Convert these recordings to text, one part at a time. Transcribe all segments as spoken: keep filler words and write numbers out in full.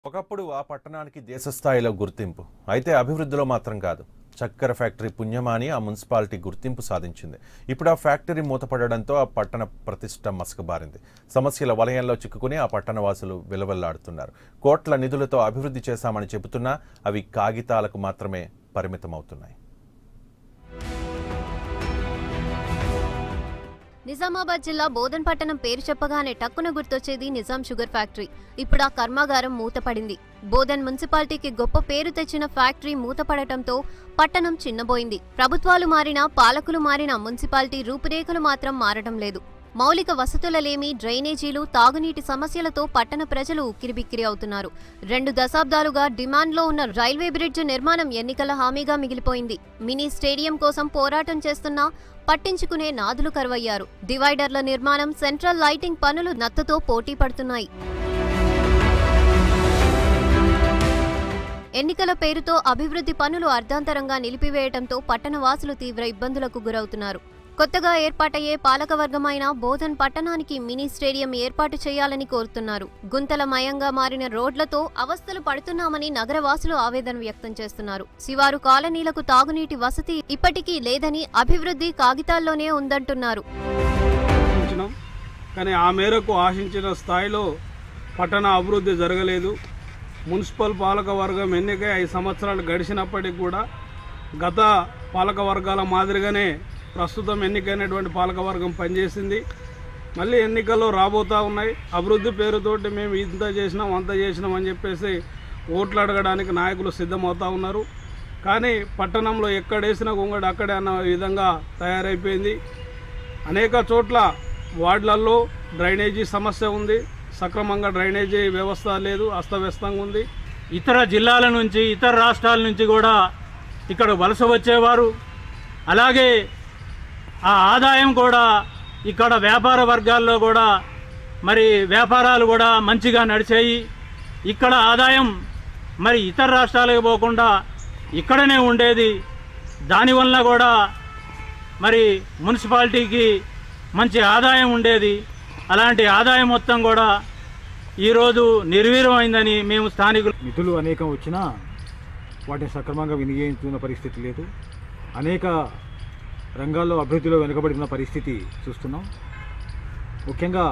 ఒకప్పుడు ఆ పట్టణానికి దేశ స్థాయిలో గుర్తింపు అయితే అభివృద్ధిలో మాత్రం కాదు. చక్కెర ఫ్యాక్టరీ పుణ్యమాని ఆ మున్సిపాలిటీ గుర్తింపు సాధించింది. ఇప్పుడు ఆ ఫ్యాక్టరీ మూతపడడంతో ఆ పట్టణ ప్రతిష్ట మసకబారింది. సమస్యల వలయంలో చిక్కుకుని ఆ పట్టణవాసులు విలవెల్లాడుతున్నారు. కోట్ల నిధులతో అభివృద్ధి చేశామని చెబుతున్నా అవి కాగితాలకు మాత్రమే పరిమితమవుతున్నాయి. నిజామాబాద్ జిల్లా బోధన్ పట్టణం పేరు చెప్పగానే టక్కున గుర్తొచ్చేది నిజాం షుగర్ ఫ్యాక్టరీ. ఇప్పుడు ఆ కర్మాగారం మూతపడింది. బోధన్ మున్సిపాలిటీకి గొప్ప పేరు తెచ్చిన ఫ్యాక్టరీ మూతపడటంతో పట్టణం చిన్నబోయింది. ప్రభుత్వాలు మారినా పాలకులు మారినా మున్సిపాలిటీ రూపురేఖలు మాత్రం మారడం లేదు. మౌలిక వసతులలేమి, డ్రైనేజీలు, తాగునీటి సమస్యలతో పట్టణ ప్రజలు ఉక్కిరిబిక్కిరి అవుతున్నారు. రెండు దశాబ్దాలుగా డిమాండ్లో ఉన్న రైల్వే బ్రిడ్జ్ నిర్మాణం ఎన్నికల హామీగా మిగిలిపోయింది. మినీ స్టేడియం కోసం పోరాటం చేస్తున్నా పట్టించుకునే నాదులు కరువయ్యారు. డివైడర్ల నిర్మాణం, సెంట్రల్ లైటింగ్ పనులు నత్తతో పోటీ పడుతున్నాయి. ఎన్నికల పేరుతో అభివృద్ధి పనులు అర్ధాంతరంగా నిలిపివేయడంతో పట్టణవాసులు తీవ్ర ఇబ్బందులకు గురవుతున్నారు. కొత్తగా ఏర్పాటయ్యే పాలకవర్గమైన బోధన్ పట్టణానికి మినీ స్టేడియం ఏర్పాటు చేయాలని కోరుతున్నారు. గుంతలమయంగా మారిన రోడ్లతో అవస్థలు పడుతున్నామని నగరవాసులు ఆవేదన వ్యక్తం చేస్తున్నారు. శివారు కాలనీలకు తాగునీటి వసతి ఇప్పటికీ లేదని, అభివృద్ధి కాగితాల్లోనే ఉందంటున్నారు. కానీ ఆ మేరకు ఆశించిన స్థాయిలో పట్టణ అభివృద్ధి జరగలేదు. మున్సిపల్ పాలక వర్గం ఎన్నికై ఐదు సంవత్సరాలు గడిచినప్పటికీ కూడా గత పాలక వర్గాల మాదిరిగానే ప్రస్తుతం ఎన్నికైనటువంటి పాలకవర్గం పనిచేసింది. మళ్ళీ ఎన్నికల్లో రాబోతూ ఉన్నాయి. అభివృద్ధి పేరుతోటి మేము ఇంత చేసినాం అంత చేసినాం అని చెప్పేసి ఓట్లు అడగడానికి నాయకులు సిద్ధమవుతూ ఉన్నారు. కానీ పట్టణంలో ఎక్కడేసిన గొంగడు అక్కడే అన్న విధంగా తయారైపోయింది. అనేక చోట్ల వార్డులలో డ్రైనేజీ సమస్య ఉంది. సక్రమంగా డ్రైనేజీ వ్యవస్థ లేదు, అస్తవ్యస్తంగా ఉంది. ఇతర జిల్లాల నుంచి, ఇతర రాష్ట్రాల నుంచి కూడా ఇక్కడ వలస వచ్చేవారు. అలాగే ఆ ఆదాయం కూడా ఇక్కడ వ్యాపార వర్గాల్లో కూడా మరి వ్యాపారాలు కూడా మంచిగా నడిచాయి. ఇక్కడ ఆదాయం మరి ఇతర రాష్ట్రాలకు పోకుండా ఇక్కడనే ఉండేది. దానివల్ల కూడా మరి మున్సిపాలిటీకి మంచి ఆదాయం ఉండేది. అలాంటి ఆదాయం మొత్తం కూడా ఈరోజు నిర్వీర్యమైందని మేము స్థానికులు. నిధులు అనేకం వచ్చినా వాటిని సక్రమంగా వినియోగించుకున్న పరిస్థితి లేదు. అనేక రంగాల్లో అభివృద్ధిలో వెనుకబడిన పరిస్థితి చూస్తున్నాం. ముఖ్యంగా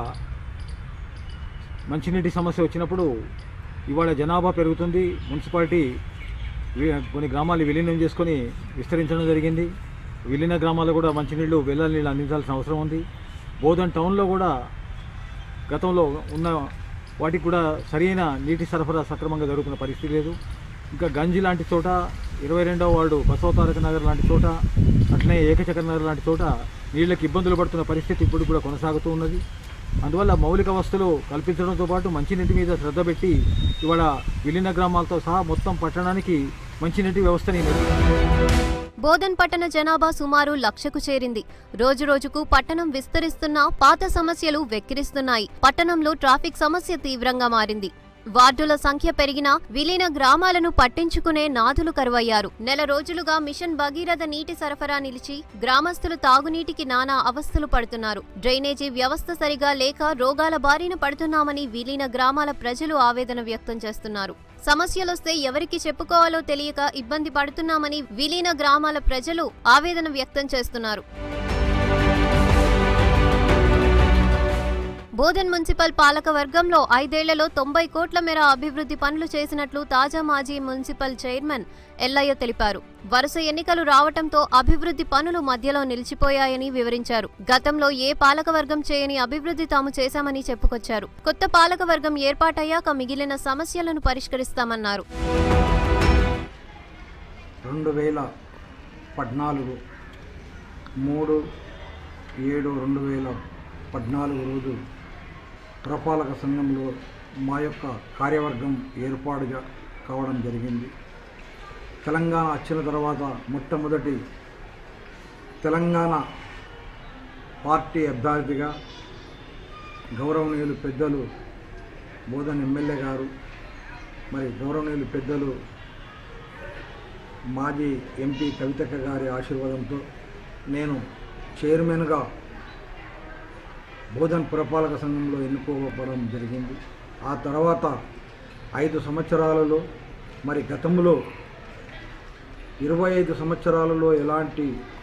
మంచినీటి సమస్య వచ్చినప్పుడు ఇవాళ జనాభా పెరుగుతుంది. మున్సిపాలిటీ కొన్ని గ్రామాలు విలీనం చేసుకొని విస్తరించడం జరిగింది. విలీన గ్రామాల్లో కూడా మంచినీళ్ళు, వెల్ల నీళ్ళు అందించాల్సిన అవసరం ఉంది. బోధన్ టౌన్లో కూడా గతంలో ఉన్న వాటికి కూడా సరైన నీటి సరఫరా సక్రమంగా జరుగుతున్న పరిస్థితి లేదు. ఇంకా గంజి లాంటి చోట, ఇరవై రెండవ వార్డు బసవతారక నగర్ లాంటి చోట, అట్లనే ఏకచక్ర నగర్ లాంటి చోట నీళ్లకు ఇబ్బందులు పడుతున్న పరిస్థితి ఇప్పుడు కూడా కొనసాగుతూ ఉన్నది. అందువల్ల మౌలిక వసతులు కల్పించడంతో పాటు మంచినీటి మీద శ్రద్ధ పెట్టి ఇవాళ విలీన గ్రామాలతో సహా మొత్తం పట్టణానికి మంచినీటి వ్యవస్థని. బోధన్ పట్టణ జనాభా సుమారు లక్షకు చేరింది. రోజు రోజుకు పట్టణం విస్తరిస్తున్నా పాత సమస్యలు వెక్కిరిస్తున్నాయి. పట్టణంలో ట్రాఫిక్ సమస్య తీవ్రంగా మారింది. వార్డుల సంఖ్య పెరిగినా విలీన గ్రామాలను పట్టించుకునే నాథులు కరువయ్యారు. నెల రోజులుగా మిషన్ భగీరథ నీటి సరఫరా నిలిచి గ్రామస్తులు తాగునీటికి నానా అవస్థలు పడుతున్నారు. డ్రైనేజీ వ్యవస్థ సరిగా లేక రోగాల బారిన పడుతున్నామని విలీన గ్రామాల ప్రజలు ఆవేదన వ్యక్తం చేస్తున్నారు. సమస్యలొస్తే ఎవరికి చెప్పుకోవాలో తెలియక ఇబ్బంది పడుతున్నామని విలీన గ్రామాల ప్రజలు ఆవేదన వ్యక్తం చేస్తున్నారు. బోధన్ మున్సిపల్ పాలక వర్గంలో ఐదేళ్లలో తొంభై కోట్ల మేర అభివృద్ధి పనులు చేసినట్లు తాజా మాజీ మున్సిపల్ చైర్మన్ ఎల్లయ్య తెలిపారు. వరుస ఎన్నికలు రావడంతో అభివృద్ధి పనులు మధ్యలో నిలిచిపోయాయని వివరించారు. గతంలో ఏ పాలకవర్గం చేయని అభివృద్ధి తాము చేశామని చెప్పుకొచ్చారు. కొత్త పాలకవర్గం ఏర్పాటయ్యాక మిగిలిన సమస్యలను పరిష్కరిస్తామన్నారు. రెండు వేల పద్నాలుగు మూడు ఏడు రెండు వేల పద్నాలుగు రోజు పురపాలక సంఘంలో మా యొక్క కార్యవర్గం ఏర్పాటుగా కావడం జరిగింది. తెలంగాణ వచ్చిన తర్వాత మొట్టమొదటి తెలంగాణ పార్టీ అభ్యర్థిగా గౌరవనీయులు పెద్దలు బోధన్ ఎమ్మెల్యే గారు, మరి గౌరవనీయులు పెద్దలు మాజీ ఎంపీ కవితక్క గారి ఆశీర్వాదంతో నేను చైర్మన్గా బోధన్ పురపాలక సంఘంలో ఎన్నుకోవడం జరిగింది. ఆ తర్వాత ఐదు సంవత్సరాలలో మరి గతంలో ఇరవై ఐదు సంవత్సరాలలో ఎలాంటి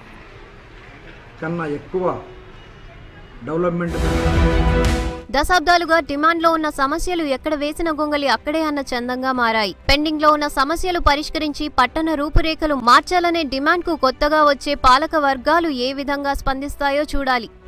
కన్నా ఎక్కువ డెవలప్మెంట్. దశాబ్దాలుగా డిమాండ్లో ఉన్న సమస్యలు ఎక్కడ వేసిన గొంగలి అక్కడే అన్న చందంగా మారాయి. పెండింగ్ లో ఉన్న సమస్యలు పరిష్కరించి పట్టణ రూపురేఖలు మార్చాలనే డిమాండ్ కు కొత్తగా వచ్చే పాలక వర్గాలు ఏ విధంగా స్పందిస్తాయో చూడాలి.